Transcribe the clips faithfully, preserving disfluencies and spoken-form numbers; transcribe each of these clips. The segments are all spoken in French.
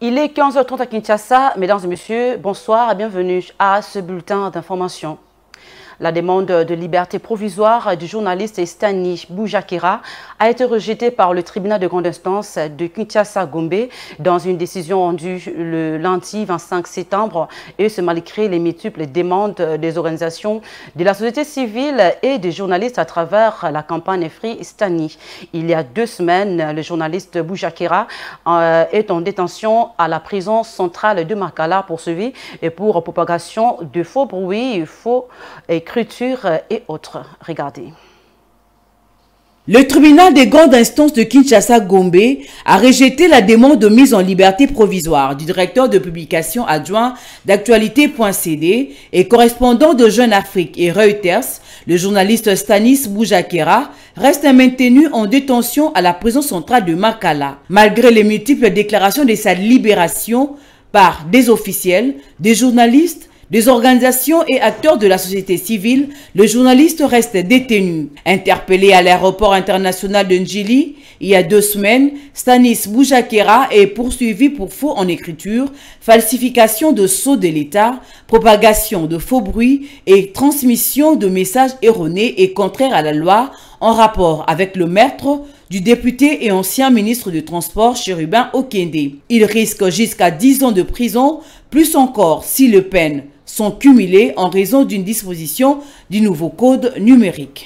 Il est quinze heures trente à Kinshasa. Mesdames et messieurs, bonsoir et bienvenue à ce bulletin d'information. La demande de liberté provisoire du journaliste Stani Boujakera a été rejetée par le tribunal de grande instance de Kinshasa-Gombe dans une décision rendue le lundi vingt-cinq septembre, et ce malgré les multiples demandes des organisations de la société civile et des journalistes à travers la campagne Free Stani. Il y a deux semaines, le journaliste Boujakera euh, est en détention à la prison centrale de Makala poursuivi et pour propagation de faux bruits, faux écriture et autres. Regardez. Le tribunal des grandes instances de Kinshasa-Gombe a rejeté la demande de mise en liberté provisoire du directeur de publication adjoint d'actualité point c d et correspondant de Jeune Afrique et Reuters. Le journaliste Stanis Boujakera reste maintenu en détention à la prison centrale de Makala, malgré les multiples déclarations de sa libération par des officiels, des journalistes, des organisations et acteurs de la société civile. Le journaliste reste détenu. Interpellé à l'aéroport international de Njili il y a deux semaines, Stanis Boujakera est poursuivi pour faux en écriture, falsification de sceaux de l'État, propagation de faux bruits et transmission de messages erronés et contraires à la loi en rapport avec le meurtre du député et ancien ministre du Transport Chérubin Okende. Il risque jusqu'à dix ans de prison, plus encore si les peines sont cumulées en raison d'une disposition du nouveau code numérique.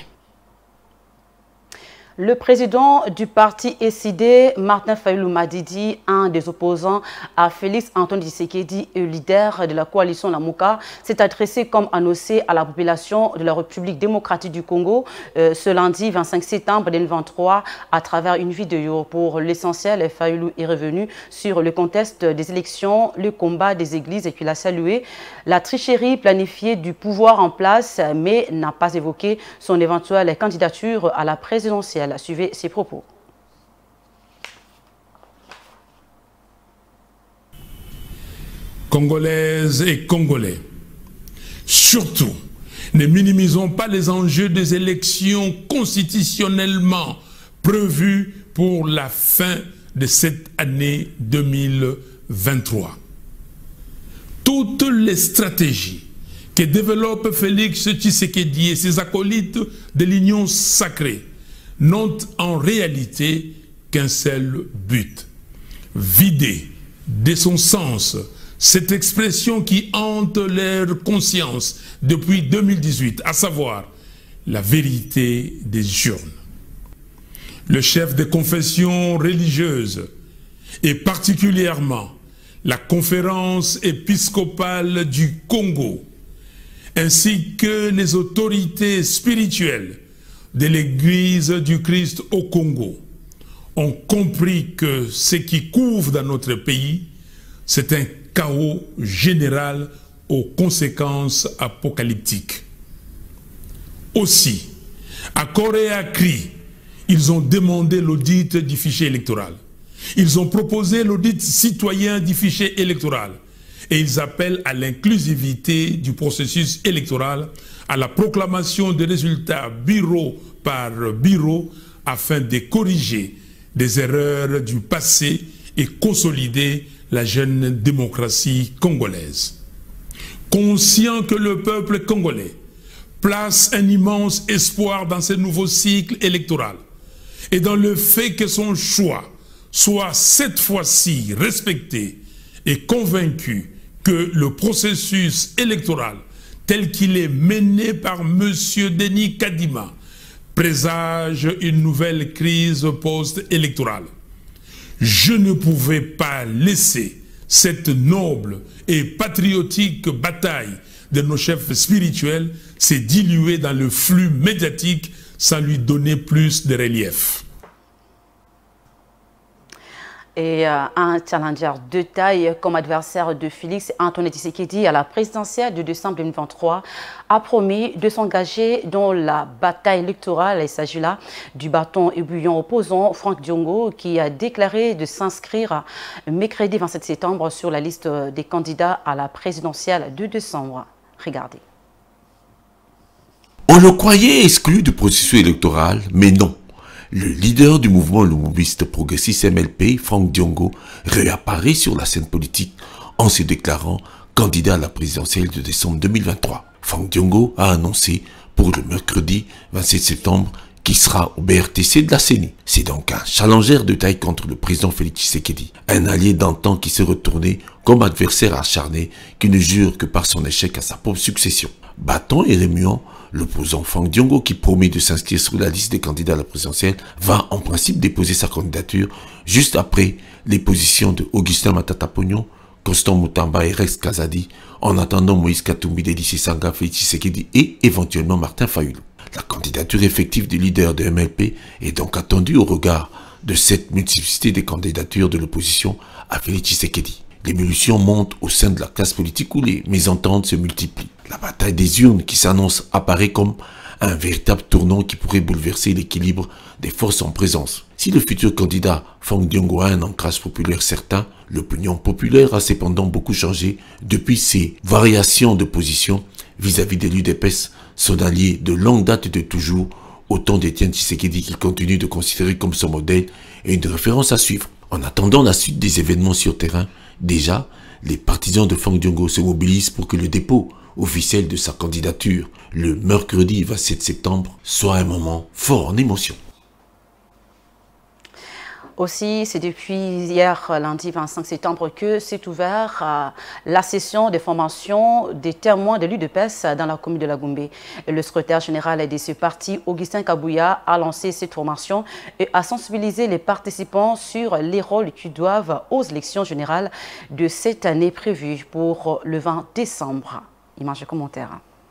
Le président du parti S I D, Martin Fayulu Madidi, un des opposants à Félix Antoine Tshisekedi et leader de la coalition Lamuka, s'est adressé comme annoncé à la population de la République démocratique du Congo euh, ce lundi vingt-cinq septembre deux mille vingt-trois à travers une vidéo. Pour l'essentiel, Fayulu est revenu sur le contexte des élections, le combat des églises et qu'il a salué la tricherie planifiée du pouvoir en place, mais n'a pas évoqué son éventuelle candidature à la présidentielle. Suivez ses propos. Congolaises et Congolais, surtout, ne minimisons pas les enjeux des élections constitutionnellement prévues pour la fin de cette année deux mille vingt-trois. Toutes les stratégies que développe Félix Tshisekedi et ses acolytes de l'Union sacrée n'ont en réalité qu'un seul but: vider de son sens cette expression qui hante leur conscience depuis deux mille dix-huit, à savoir la vérité des urnes. Le chef des confessions religieuses, et particulièrement la conférence épiscopale du Congo, ainsi que les autorités spirituelles de l'Église du Christ au Congo, ont compris que ce qui couvre dans notre pays, c'est un chaos général aux conséquences apocalyptiques. Aussi, à corps et à cri, ils ont demandé l'audit du fichier électoral. Ils ont proposé l'audit citoyen du fichier électoral. Et ils appellent à l'inclusivité du processus électoral, à la proclamation des résultats bureau par bureau, afin de corriger des erreurs du passé et consolider la jeune démocratie congolaise. Conscient que le peuple congolais place un immense espoir dans ce nouveau cycle électoral et dans le fait que son choix soit cette fois-ci respecté et convaincu que le processus électoral tel qu'il est mené par M. Denis Kadima présage une nouvelle crise post-électorale. Je ne pouvais pas laisser cette noble et patriotique bataille de nos chefs spirituels se diluer dans le flux médiatique sans lui donner plus de relief. Et euh, un challenger de taille comme adversaire de Félix Antoine Tshisekedi à la présidentielle de décembre deux mille vingt-trois a promis de s'engager dans la bataille électorale. Il s'agit là du bâton ébulliant opposant Franck Diongo qui a déclaré de s'inscrire mercredi vingt-sept septembre sur la liste des candidats à la présidentielle de décembre. Regardez. On le croyait exclu du processus électoral, mais non. Le leader du mouvement lumumiste progressiste M L P, Frank Diongo, réapparaît sur la scène politique en se déclarant candidat à la présidentielle de décembre deux mille vingt-trois. Frank Diongo a annoncé pour le mercredi vingt-sept septembre qui sera au B R T C de la C E N I. C'est donc un challenger de taille contre le président Félix Tshisekedi, un allié d'antan qui s'est retourné comme adversaire acharné qui ne jure que par son échec à sa propre succession. Battant et remuant, l'opposant Frank Diongo, qui promet de s'inscrire sur la liste des candidats à la présidentielle, va en principe déposer sa candidature juste après les positions de Augustin Matata Pognon, Constant Moutamba et Rex Kazadi, en attendant Moïse Katumbi, Délicie Sanga, Félix Tshisekedi et éventuellement Martin Fayulu. La candidature effective du leader de M L P est donc attendue au regard de cette multiplicité des candidatures de l'opposition à Félix Tshisekedi. L'émulsion monte au sein de la classe politique où les mésententes se multiplient. La bataille des urnes qui s'annonce apparaît comme un véritable tournant qui pourrait bouleverser l'équilibre des forces en présence. Si le futur candidat Frank Diongo a un ancrage populaire certain, l'opinion populaire a cependant beaucoup changé depuis ses variations de position vis-à-vis de l'U D P S, son allié de longue date et de toujours, autant d'Étienne Tshisekedi qu'il continue de considérer comme son modèle et une référence à suivre. En attendant la suite des événements sur terrain, déjà, les partisans de Frank Diongo se mobilisent pour que le dépôt officiel de sa candidature, le mercredi vingt-sept septembre, soit un moment fort en émotion. Aussi, c'est depuis hier, lundi vingt-cinq septembre, que s'est ouverte euh, la session de formation des témoins de l'U D P S dans la commune de la Gombe. Le secrétaire général de ce parti, Augustin Kabouya, a lancé cette formation et a sensibilisé les participants sur les rôles qu'ils doivent aux élections générales de cette année prévue pour le vingt décembre. Image et commentaire.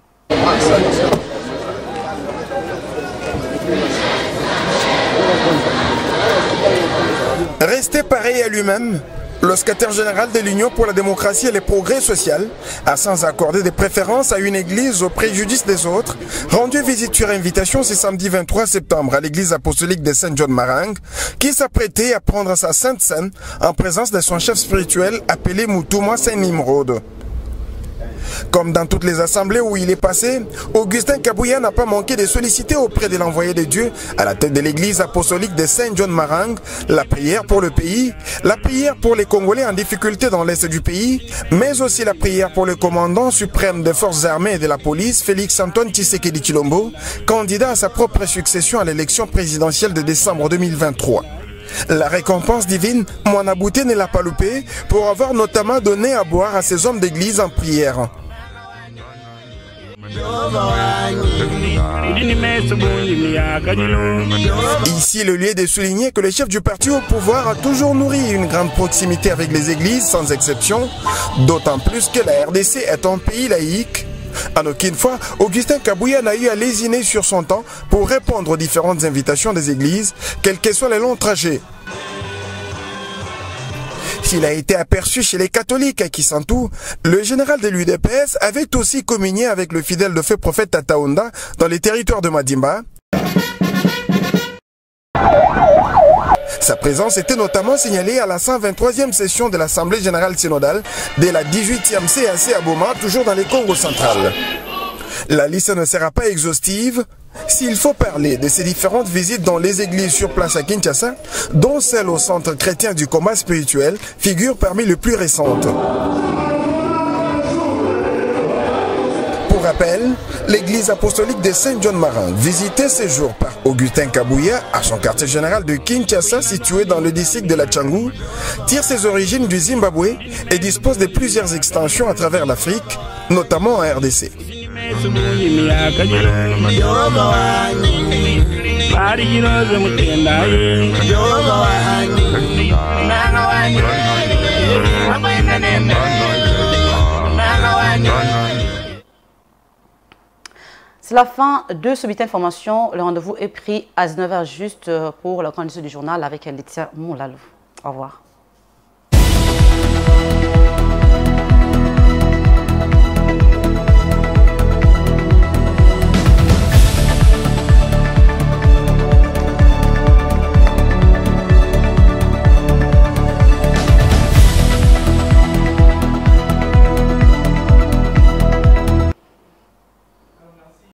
Resté pareil à lui-même, le secrétaire général de l'Union pour la démocratie et le progrès social a, sans accorder des préférences à une église au préjudice des autres, rendu visite sur invitation ce samedi vingt-trois septembre à l'église apostolique de Saint John Marang, qui s'apprêtait à prendre sa sainte scène en présence de son chef spirituel appelé Moutouma Saint Nimrod. Comme dans toutes les assemblées où il est passé, Augustin Kabouya n'a pas manqué de solliciter auprès de l'envoyé de Dieu à la tête de l'église apostolique de Saint John Marang la prière pour le pays, la prière pour les Congolais en difficulté dans l'est du pays, mais aussi la prière pour le commandant suprême des forces armées et de la police, Félix Antoine Tshisekedi Tshilombo, candidat à sa propre succession à l'élection présidentielle de décembre deux mille vingt-trois. La récompense divine, Mwanabouté ne l'a pas loupé pour avoir notamment donné à boire à ces hommes d'église en prière. Ici, le lieu de souligner que le chef du parti au pouvoir a toujours nourri une grande proximité avec les églises, sans exception, d'autant plus que la R D C est un pays laïque. En aucune fois, Augustin Kabouya n'a eu à lésiner sur son temps pour répondre aux différentes invitations des églises, quels que soient les longs trajets. S'il a été aperçu chez les catholiques à Kisantou, le général de l'U D P S avait aussi communié avec le fidèle de feu prophète Tataonda dans les territoires de Madimba. Sa présence était notamment signalée à la cent vingt-troisième session de l'Assemblée générale synodale de la dix-huitième C A C à Boma, toujours dans les Congo central. La liste ne sera pas exhaustive s'il faut parler de ces différentes visites dans les églises sur place à Kinshasa, dont celle au centre chrétien du combat spirituel figure parmi les plus récentes. Pour rappel, l'église apostolique de Saint John Marang, visitée ce jour par Augustin Kabouya à son quartier général de Kinshasa, situé dans le district de la Tchangou, tire ses origines du Zimbabwe et dispose de plusieurs extensions à travers l'Afrique, notamment en R D C. C'est la fin de ce bulletin d'information. Le rendez-vous est pris à dix-neuf heures juste pour la condition du journal avec Laetitia Moulalou. Au revoir.